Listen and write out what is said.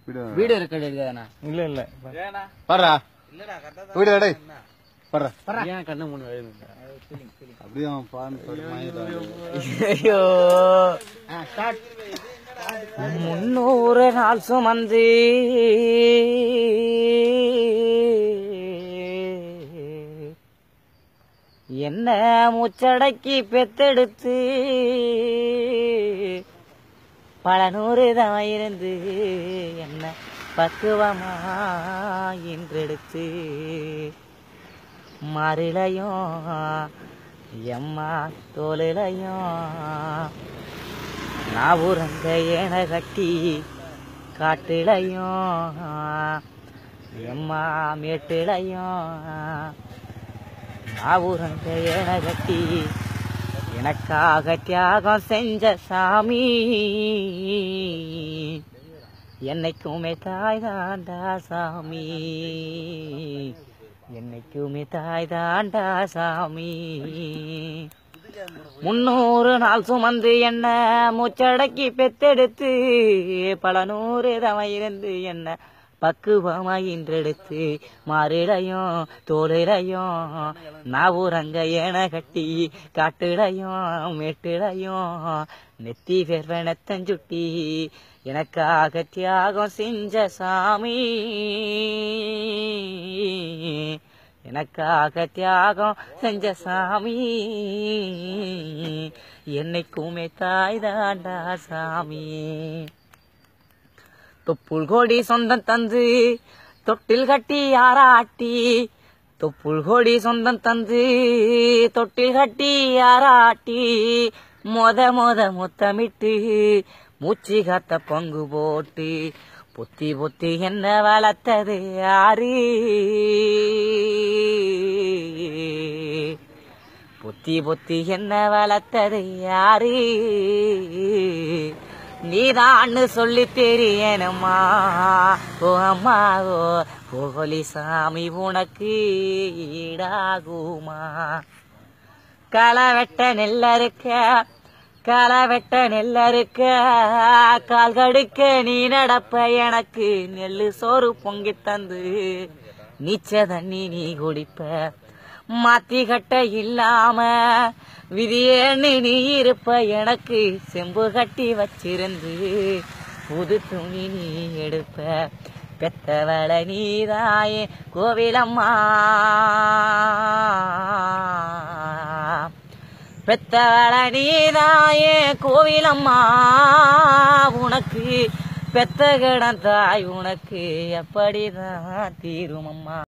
Video record எடுக்காதண்ணா. இல்ல பாருடா video எடு. ஏன் கண்ணு மூணு அப்படியே ஐயோ 300 நாள் சுமந்து என்ன மூச்சடக்கி பெத்தெடுத்து பல 100 தான் இருந்து என்ன பக்குவமா இன்றெடுத்து மறிலையும் எம்மா தோலிலையும் நான் உறங்க ஏன கட்டி காட்டிலையும் எம்மா மேட்டிலையும் நான் உறங்க ஏன கட்டி எனக்காக தியாகம் செஞ்ச சாமி என்னைக்குமே தாய் தாண்டா சாமி என்னைக்குமே தாய் தாண்டா சாமி 300 நாள் சுமந்து என்ன மூச்சடக்கி பெத்தெடுத்து பல 100 தவம் இருந்து என்ன பக்குவமா இன்றெடுத்து மாறிலையும் தோலிலையும் நான் உறங்க ஏன கட்டி காட்டிலையும் மேட்டிலையும் நெத்தி வேர்வனத்தஞ்சுட்டி எனக்காக தியாகம் செஞ்ச சாமி எனக்காக தியாகம் செஞ்ச சாமி என்னைக்குமே தாய் தாண்டா சாமி தொப்புள் கோடி சொந்தம் தந்து தொட்டில் கட்டி ஆராட்டி தொப்புள் கோடி சொந்தம் தந்து தொட்டில் கட்டி ஆராட்டி மொத முத்தமிட்டு மூச்சு காத்த பங்கு போட்டு பொத்தி பொத்தி என்ன வளர்த்தது யாரு பொத்தி பொத்தி என்ன வளர்த்தது யாரு நீதான்னு சொல்லி தெரியணுமா ஓ அம்மா ஓ கோகலி சாமி உனக்கு ஈடாகுமா களை வெட்ட நெல்லறுக்க கால் கடுக்க நீ நடப்ப எனக்கு நெல்லு சோறு பொங்கி தந்து நீச்ச தண்ணி நீ குடிப்ப மாத்தி கட்ட இல்லாம விதியேன்னு நீ இருப்ப எனக்கு செம்பு கட்டி வச்சிருந்து புது துணி நீ எடுப்ப பெத்தவள நீதாயே கோவிலம்மா பெத்தவள நீதாயே கோவிலம்மா உனக்கு பெத்த கிடந்தாய் உனக்கு எப்படிதான் தீருமம்மா.